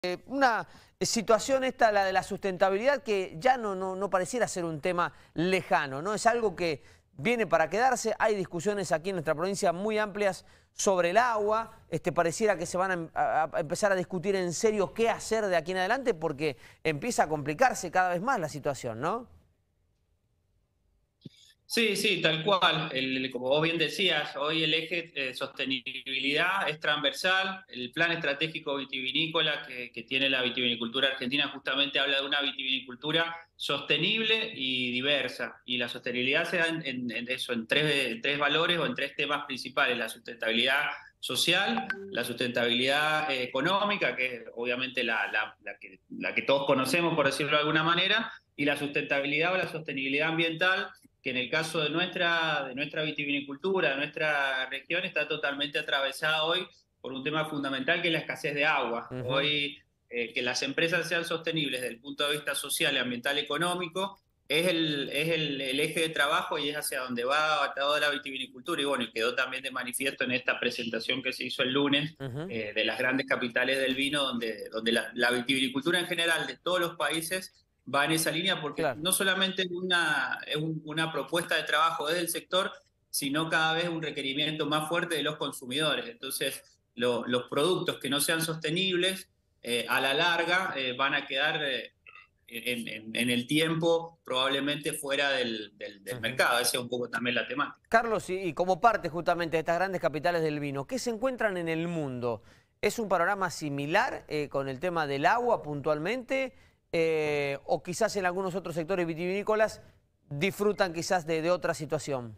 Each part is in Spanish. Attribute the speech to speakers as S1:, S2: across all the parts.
S1: Una situación esta, la de la sustentabilidad, que ya no pareciera ser un tema lejano, ¿no? Es algo que viene para quedarse. Hay discusiones aquí en nuestra provincia muy amplias sobre el agua. Pareciera que se van a empezar a discutir en serio qué hacer de aquí en adelante, porque empieza a complicarse cada vez más la situación, ¿no?
S2: Sí, sí, tal cual. Como vos bien decías, hoy el eje sostenibilidad es transversal. El plan estratégico vitivinícola que tiene la vitivinicultura argentina justamente habla de una vitivinicultura sostenible y diversa. Y la sostenibilidad se da en eso, en tres valores o en tres temas principales: la sustentabilidad social, la sustentabilidad económica, que es obviamente la que todos conocemos, por decirlo de alguna manera, y la sustentabilidad o la sostenibilidad ambiental, que en el caso de nuestra vitivinicultura, de nuestra región, está totalmente atravesada hoy por un tema fundamental, que es la escasez de agua.
S1: Ujú.
S2: Hoy, que las empresas sean sostenibles desde el punto de vista social, ambiental, económico, es el eje de trabajo, y es hacia donde va toda la vitivinicultura. Y bueno, y quedó también de manifiesto en esta presentación que se hizo el lunes,
S1: Ujú.
S2: de las grandes capitales del vino, donde la vitivinicultura en general de todos los países va en esa línea, porque
S1: Claro.
S2: no solamente una propuesta de trabajo desde el sector, sino cada vez un requerimiento más fuerte de los consumidores. Entonces, los productos que no sean sostenibles, a la larga, van a quedar en el tiempo probablemente fuera del
S1: Ujú.
S2: mercado. Esa es un poco también la temática.
S1: Carlos, y como parte justamente de estas grandes capitales del vino, ¿qué se encuentran en el mundo? ¿Es un panorama similar con el tema del agua puntualmente? ¿O quizás en algunos otros sectores vitivinícolas disfrutan quizás de otra situación?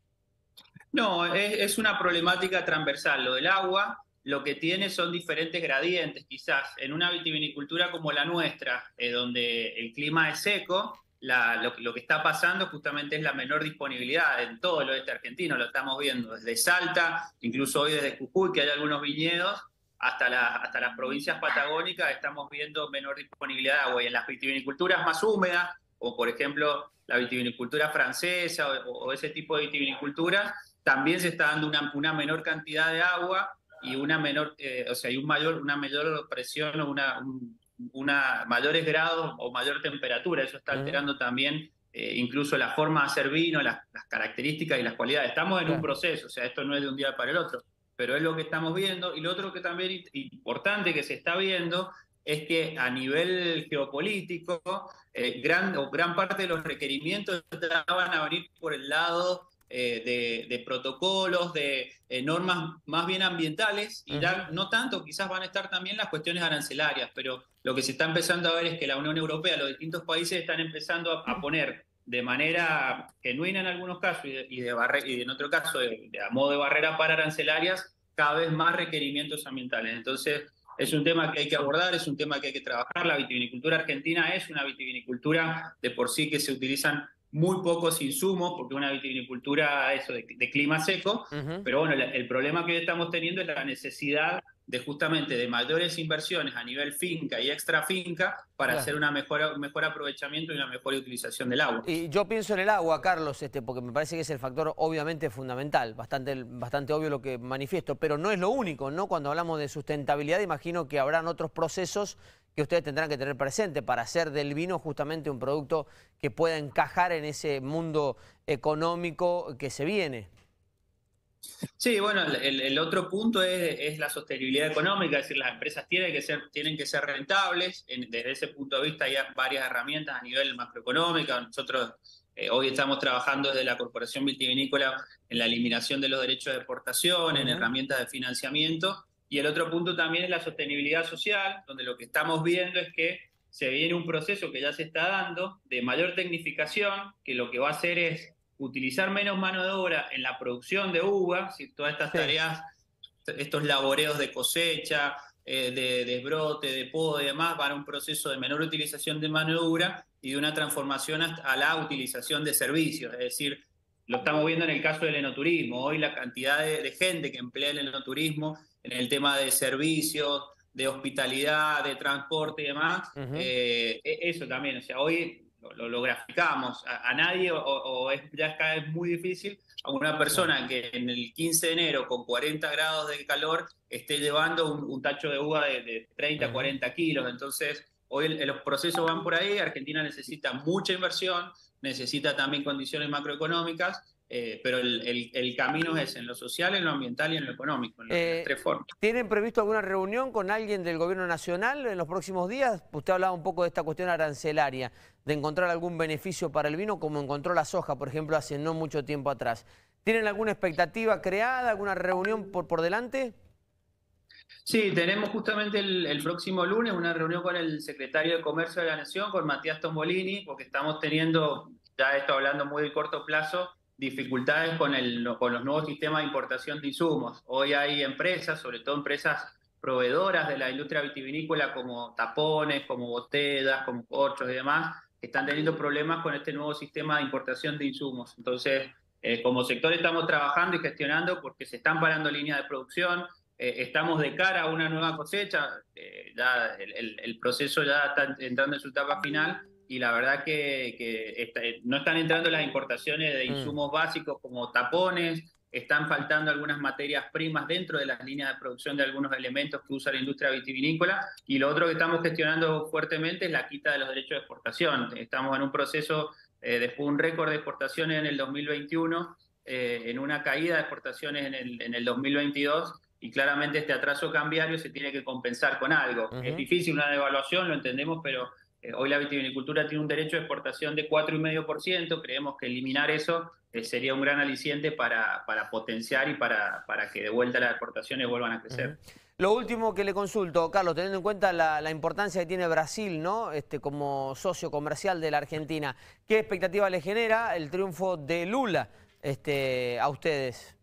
S2: No, es una problemática transversal. Lo del agua, lo que tiene son diferentes gradientes, quizás. En una vitivinicultura como la nuestra, donde el clima es seco, lo que está pasando justamente es la menor disponibilidad en todo el oeste argentino. Lo estamos viendo desde Salta, incluso hoy desde Jujuy, que hay algunos viñedos, hasta las provincias patagónicas, estamos viendo menor disponibilidad de agua. Y en las vitiviniculturas más húmedas, como por ejemplo la vitivinicultura francesa o ese tipo de vitiviniculturas, también se está dando una menor cantidad de agua y una menor, o sea, hay una mayor presión o mayores grados o mayor temperatura. Eso está
S1: Ujú.
S2: alterando también incluso la forma de hacer vino, las características y las cualidades. Estamos en un
S1: Claro.
S2: proceso, o sea, esto no es de un día para el otro, pero es lo que estamos viendo. Y lo otro que también es importante que se está viendo es que a nivel geopolítico, gran parte de los requerimientos ya van a venir por el lado de protocolos, de normas más bien ambientales, y
S1: Ujú.
S2: ya no tanto, quizás van a estar también las cuestiones arancelarias, pero lo que se está empezando a ver es que la Unión Europea, los distintos países están empezando a poner de manera genuina en algunos casos y en otro caso a modo de barrera para arancelarias, cada vez más requerimientos ambientales. Entonces, es un tema que hay que abordar, es un tema que hay que trabajar. La vitivinicultura argentina es una vitivinicultura de por sí que se utilizan muy pocos insumos, porque es una vitivinicultura eso, de clima seco,
S1: Ujú.
S2: pero bueno, el problema que hoy estamos teniendo es la necesidad de justamente de mayores inversiones a nivel finca y extra finca para hacer
S1: Claro.
S2: un mejor aprovechamiento y una mejor utilización del agua.
S1: Y yo pienso en el agua, Carlos, porque me parece que es el factor obviamente fundamental, bastante obvio lo que manifiesto, pero no es lo único, ¿no? Cuando hablamos de sustentabilidad, imagino que habrán otros procesos que ustedes tendrán que tener presente para hacer del vino justamente un producto que pueda encajar en ese mundo económico que se viene.
S2: Sí, bueno, el otro punto es la sostenibilidad económica, es decir, las empresas tienen que ser rentables. Desde ese punto de vista hay varias herramientas a nivel macroeconómico. Nosotros hoy estamos trabajando desde la Corporación Vitivinícola en la eliminación de los derechos de exportación, en
S1: Ujú.
S2: herramientas de financiamiento. Y el otro punto también es la sostenibilidad social, donde lo que estamos viendo es que se viene un proceso que ya se está dando de mayor tecnificación, que lo que va a hacer es utilizar menos mano de obra en la producción de uva, si todas estas
S1: Sí.
S2: tareas, estos laboreos de cosecha, de desbrote, de poda y demás, van a un proceso de menor utilización de mano de obra y de una transformación a la utilización de servicios. Es decir, lo estamos viendo en el caso del enoturismo. Hoy la cantidad de gente que emplea el enoturismo en el tema de servicios, de hospitalidad, de transporte y demás,
S1: Ujú.
S2: eso también. O sea, hoy lo graficamos. A nadie, ya es cada vez muy difícil, a una persona que en el 15 de enero con 40 grados de calor esté llevando un tacho de uva de 30, 40 kilos. Entonces, hoy los procesos van por ahí. Argentina necesita mucha inversión, necesita también condiciones macroeconómicas, pero el camino es en lo social, en lo ambiental y en lo económico, en las tres formas.
S1: ¿Tienen previsto alguna reunión con alguien del gobierno nacional en los próximos días? Usted hablaba un poco de esta cuestión arancelaria, de encontrar algún beneficio para el vino, como encontró la soja, por ejemplo, hace no mucho tiempo atrás. ¿Tienen alguna expectativa creada, alguna reunión por delante?
S2: Sí, tenemos justamente el próximo lunes una reunión con el secretario de Comercio de la Nación, con Matías Tombolini, porque estamos teniendo, ya esto hablando muy de corto plazo, dificultades con los nuevos sistemas de importación de insumos. Hoy hay empresas, sobre todo empresas proveedoras de la industria vitivinícola, como tapones, como botellas, como corchos y demás, que están teniendo problemas con este nuevo sistema de importación de insumos. Entonces, como sector estamos trabajando y gestionando porque se están parando líneas de producción. Estamos de cara a una nueva cosecha, ya el proceso ya está entrando en su etapa final, y la verdad que no están entrando las importaciones de insumos básicos como tapones, están faltando algunas materias primas dentro de las líneas de producción de algunos elementos que usa la industria vitivinícola, y lo otro que estamos gestionando fuertemente es la quita de los derechos de exportación. Estamos en un proceso, después de un récord de exportaciones en el 2021, en una caída de exportaciones en el 2022, y claramente este atraso cambiario se tiene que compensar con algo. Es difícil una devaluación, lo entendemos, pero hoy la vitivinicultura tiene un derecho de exportación de 4,5%. Creemos que eliminar eso sería un gran aliciente para potenciar y para que de vuelta las exportaciones vuelvan a crecer.
S1: Lo último que le consulto, Carlos, teniendo en cuenta la importancia que tiene Brasil, ¿no? Como socio comercial de la Argentina, ¿qué expectativa le genera el triunfo de Lula a ustedes?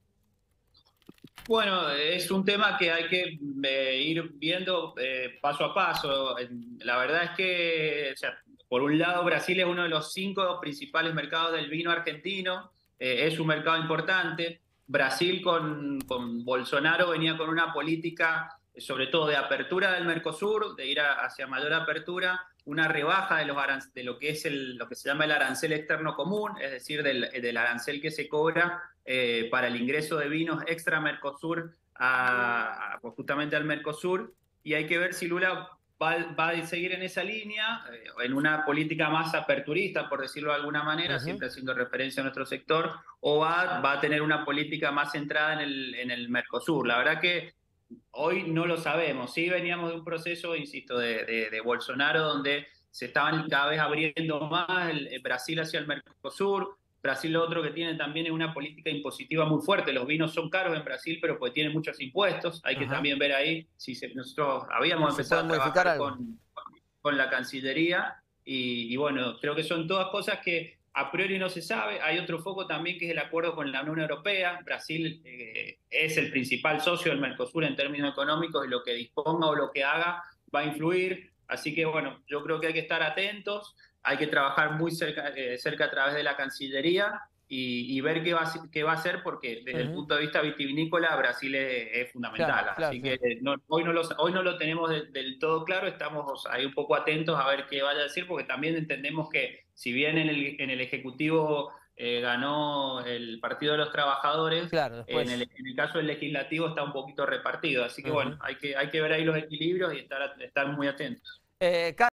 S2: Bueno, es un tema que hay que ir viendo paso a paso. La verdad es que, o sea, por un lado, Brasil es uno de los 5 principales mercados del vino argentino, es un mercado importante. Brasil con Bolsonaro venía con una política, sobre todo de apertura del Mercosur, de ir hacia mayor apertura, una rebaja de lo que es lo que se llama el arancel externo común, es decir, del arancel que se cobra para el ingreso de vinos extra Mercosur pues justamente al Mercosur, y hay que ver si Lula va a seguir en esa línea, en una política más aperturista, por decirlo de alguna manera, siempre haciendo referencia a nuestro sector, o va a tener una política más centrada en el Mercosur. La verdad que hoy no lo sabemos. Sí veníamos de un proceso, insisto, de Bolsonaro, donde se estaban cada vez abriendo más el Brasil hacia el Mercosur. Brasil lo otro que tiene también es una política impositiva muy fuerte. Los vinos son caros en Brasil, pero pues tienen muchos impuestos. Hay que también ver ahí si nosotros habíamos empezado a trabajar con la Cancillería, y bueno, creo que son todas cosas que a priori no se sabe. Hay otro foco también que es el acuerdo con la Unión Europea. Brasil es el principal socio del Mercosur en términos económicos, y lo que disponga o lo que haga va a influir. Así que bueno, yo creo que hay que estar atentos, hay que trabajar muy cerca a través de la Cancillería y ver qué va a hacer, porque desde el punto de vista vitivinícola Brasil es fundamental.
S1: Claro,
S2: Así que hoy no lo tenemos del todo claro, estamos ahí un poco atentos a ver qué vaya a decir, porque también entendemos que si bien en el Ejecutivo ganó el Partido de los Trabajadores,
S1: claro,
S2: en el caso del Legislativo está un poquito repartido. Así que bueno, hay que ver ahí los equilibrios y estar muy atentos.